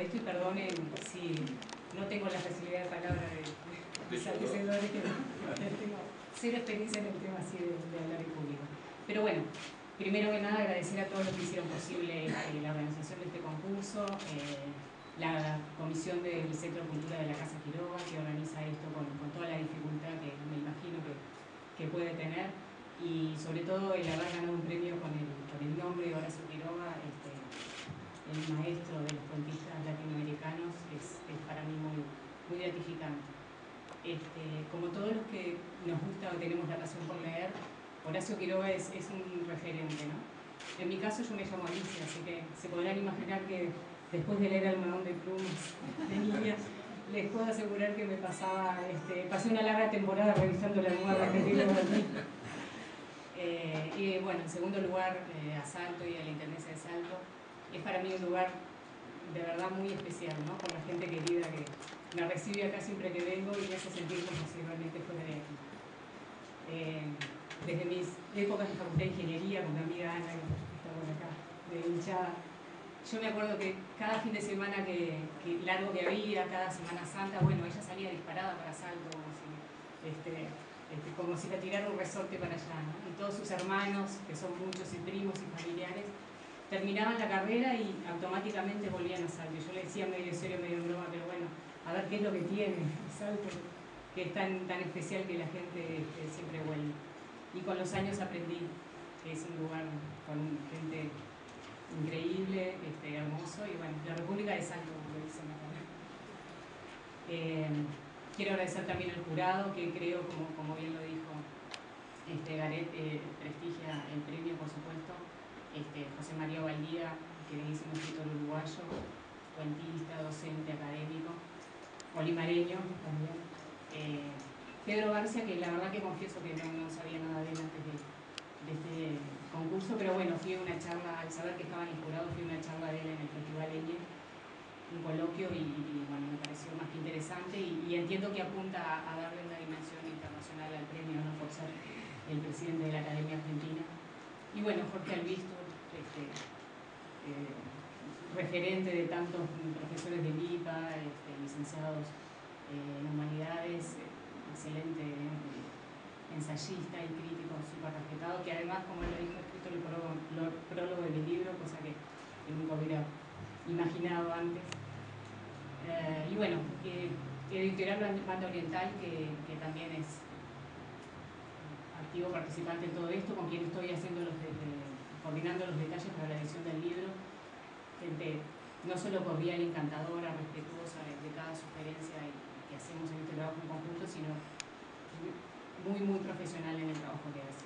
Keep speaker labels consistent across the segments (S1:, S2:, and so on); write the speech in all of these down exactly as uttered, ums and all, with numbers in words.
S1: esto y perdonen si no tengo la facilidad de palabra de mis antecedores, que tengo cero experiencia en el tema así de, de hablar en público. Pero bueno, primero que nada agradecer a todos los que hicieron posible eh, la organización de este concurso, eh, la comisión del Centro de Cultura de la Casa Quiroga, que organiza esto con, con toda la dificultad que me imagino que, que puede tener, y sobre todo el haber ganado un premio con el, con el nombre de Horacio Quiroga, este, el maestro de los cuentistas latinoamericanos, es, es para mí muy, muy gratificante. Este, como todos los que nos gusta o tenemos la pasión por leer, Horacio Quiroga es, es un referente, ¿no? En mi caso yo me llamo Alicia, así que se podrán imaginar que después de leer Almadón de Plumas de niña, les puedo asegurar que me pasaba, este, pasé una larga temporada revisando la almohada que tiene aquí. Eh, y bueno, en segundo lugar, eh, a Salto y a la Intendencia de Salto, es para mí un lugar de verdad muy especial, ¿no? Por la gente querida que me recibe acá siempre que vengo y me hace sentir como si realmente fuera de aquí. Eh, desde mis épocas de facultad de ingeniería, con mi amiga Ana, que está por acá, de hinchada, yo me acuerdo que cada fin de semana que, que largo que había, cada Semana Santa, bueno, ella salía disparada para Salto, como si, este, este, como si la tirara un resorte para allá, ¿no? Y todos sus hermanos, que son muchos y primos y familiares, terminaban la carrera y automáticamente volvían a Salto. Yo le decía medio serio, medio en broma, pero bueno, a ver qué es lo que tiene Salto, que es tan, tan especial que la gente este, siempre vuelve. Y con los años aprendí que es un lugar con gente increíble, este, hermoso, y bueno, la República de Salto, como lo dicen acá. Eh, quiero agradecer también al jurado, que creo, como, como bien lo dijo este, Garet, eh, prestigia el premio, por supuesto. Este, José María Valdía, que es un escritor uruguayo, cuentista, docente, académico, olimareño también. Eh, Pedro García, que la verdad que confieso que no, no sabía nada de él antes de, de este concurso, pero bueno, fui a una charla, al saber que estaba en el jurado, fui a una charla de él en el Festival Eñe, un coloquio, y, y bueno, me pareció más que interesante, y, y entiendo que apunta a, a darle una dimensión internacional al premio, no por ser el presidente de la Academia Argentina. Y bueno, Jorge Albisto, este, eh, referente de tantos profesores de I P A, este, licenciados eh, en humanidades, eh, excelente eh, ensayista y crítico súper respetado, que además, como él lo dijo, ha escrito el prólogo, el prólogo de mi libro, cosa que, que nunca hubiera imaginado antes. Eh, y bueno, eh, Editorial Banda Oriental, que, que también es activo participante en todo esto, con quien estoy haciendo los de, de, coordinando los detalles para la edición del libro. Gente no solo cordial, encantadora, respetuosa de, de cada sugerencia y, que hacemos en este trabajo en conjunto, sino muy, muy profesional en el trabajo que hace.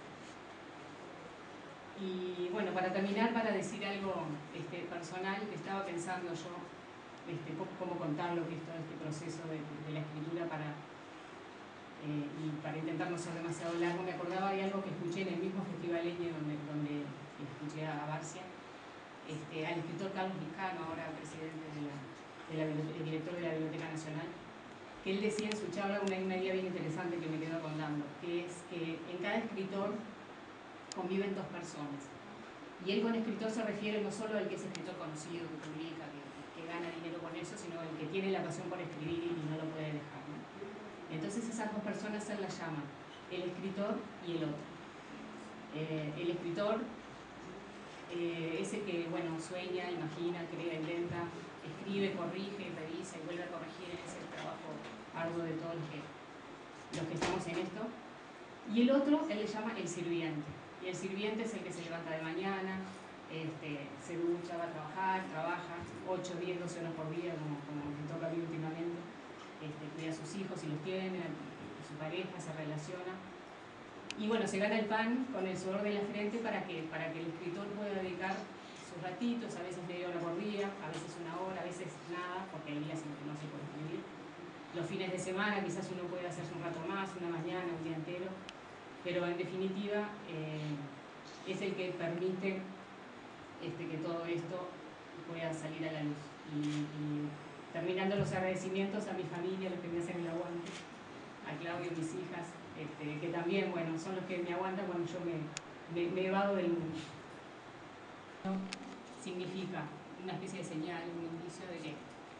S1: Y bueno, para terminar, para decir algo este, personal, que estaba pensando yo este, cómo contar lo que es todo este proceso de, de la escritura para, eh, y para intentar no ser demasiado largo, me acordaba de algo que escuché en el mismo Festival Eñe donde, donde escuché a Barcia, este, al escritor Carlos Vizcano, ahora presidente de la, de la, el director de la Biblioteca Nacional, que él decía en su charla una, una idea bien interesante que me quedó rondando, que es que en cada escritor conviven dos personas. Y él con escritor se refiere no solo al que es escritor conocido, que publica, que, que gana dinero con eso, sino al que tiene la pasión por escribir y no lo puede dejar, ¿no? Entonces esas dos personas él las llama el escritor y el otro. Eh, el escritor eh, ese que, bueno, sueña, imagina, crea, inventa, escribe, corrige, revisa y vuelve a corregir, en ese trabajo arduo de todos los que, los que estamos en esto. Y el otro, él le llama el sirviente. Y el sirviente es el que se levanta de mañana, este, se ducha, va a trabajar, trabaja ocho, diez, doce horas por día, como, como me toca a mí últimamente. Este, cuida a sus hijos si los tiene, a su pareja, se relaciona. Y bueno, se gana el pan con el sudor de la frente para que, para que el escritor pueda dedicar sus ratitos, a veces media hora por día, a veces una hora, a veces nada, porque hay días en que no se puede escribir. Los fines de semana quizás uno puede hacerse un rato más, una mañana, un día entero, pero en definitiva eh, es el que permite este, que todo esto pueda salir a la luz. Y, y terminando los agradecimientos a mi familia, los que me hacen el aguante, a Claudio y mis hijas, este, que también, bueno, son los que me aguantan cuando yo me, me, me evado del mundo. Significa una especie de señal, un indicio de que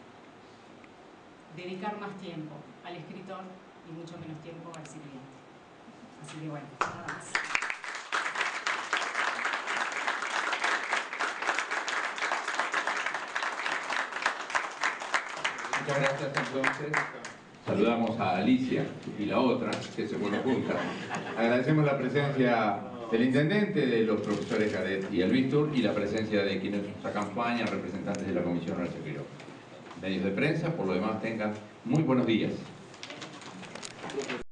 S1: dedicar más tiempo al escritor y mucho menos tiempo al sirviente. Así que bueno, nada más.
S2: Muchas gracias entonces. Saludamos a Alicia y la otra, que se fueron juntas. Agradecemos la presencia del intendente, de los profesores Gadet y Albistur, y la presencia de quienes nos acompañan, representantes de la Comisión Horacio Quiroga. Medios de prensa, por lo demás, tengan muy buenos días.